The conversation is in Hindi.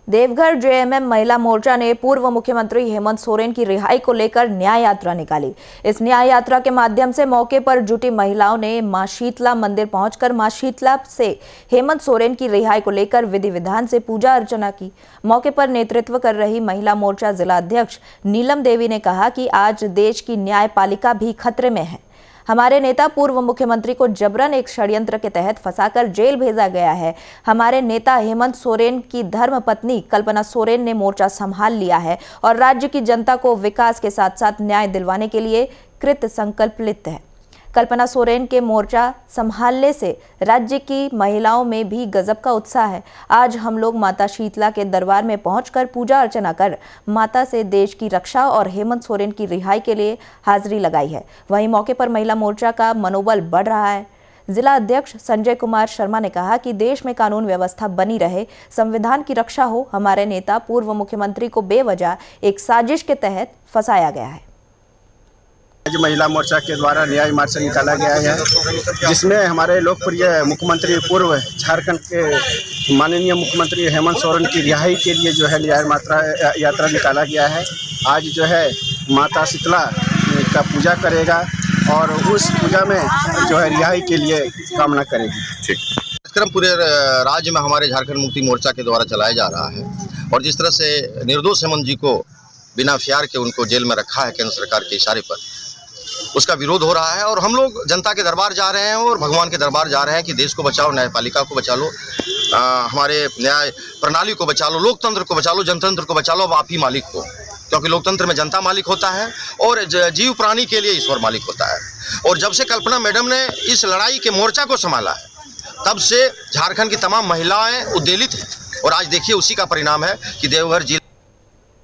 देवघर जेएमएम महिला मोर्चा ने पूर्व मुख्यमंत्री हेमंत सोरेन की रिहाई को लेकर न्याय यात्रा निकाली। इस न्याय यात्रा के माध्यम से मौके पर जुटी महिलाओं ने मां शीतला मंदिर पहुंचकर मां शीतला से हेमंत सोरेन की रिहाई को लेकर विधि विधान से पूजा अर्चना की। मौके पर नेतृत्व कर रही महिला मोर्चा जिला अध्यक्ष नीलम देवी ने कहा कि आज देश की न्यायपालिका भी खतरे में है। हमारे नेता पूर्व मुख्यमंत्री को जबरन एक षड्यंत्र के तहत फंसाकर जेल भेजा गया है। हमारे नेता हेमंत सोरेन की धर्मपत्नी कल्पना सोरेन ने मोर्चा संभाल लिया है और राज्य की जनता को विकास के साथ साथ न्याय दिलवाने के लिए कृत संकल्पित है। कल्पना सोरेन के मोर्चा संभालने से राज्य की महिलाओं में भी गजब का उत्साह है। आज हम लोग माता शीतला के दरबार में पहुंचकर पूजा अर्चना कर माता से देश की रक्षा और हेमंत सोरेन की रिहाई के लिए हाजिरी लगाई है। वहीं मौके पर महिला मोर्चा का मनोबल बढ़ रहा है। जिला अध्यक्ष संजय कुमार शर्मा ने कहा कि देश में कानून व्यवस्था बनी रहे, संविधान की रक्षा हो। हमारे नेता पूर्व मुख्यमंत्री को बेवजह एक साजिश के तहत फंसाया गया है। आज महिला मोर्चा के द्वारा न्याय मार्च निकाला गया है, जिसमें हमारे लोकप्रिय मुख्यमंत्री पूर्व झारखंड के माननीय मुख्यमंत्री हेमंत सोरेन की रिहाई के लिए जो है न्याय यात्रा निकाला गया है। आज जो है माता शीतला का पूजा करेगा और उस पूजा में जो है रिहाई के लिए कामना करेगी। ठीक, कार्यक्रम पूरे राज्य में हमारे झारखंड मुक्ति मोर्चा के द्वारा चलाया जा रहा है और जिस तरह से निर्दोष हेमंत जी को बिना एफआईआर के उनको जेल में रखा है केंद्र सरकार के इशारे पर, उसका विरोध हो रहा है और हम लोग जनता के दरबार जा रहे हैं और भगवान के दरबार जा रहे हैं कि देश को बचाओ, न्यायपालिका को बचा लो, हमारे न्याय प्रणाली को बचा लो, लोकतंत्र को बचा लो, जनतंत्र को बचा लो। अब आप ही मालिक हो, क्योंकि लोकतंत्र में जनता मालिक होता है और जीव प्राणी के लिए ईश्वर मालिक होता है। और जब से कल्पना मैडम ने इस लड़ाई के मोर्चा को संभाला है, तब से झारखंड की तमाम महिलाएं उद्वेलित हैं और आज देखिए उसी का परिणाम है कि देवघर जिला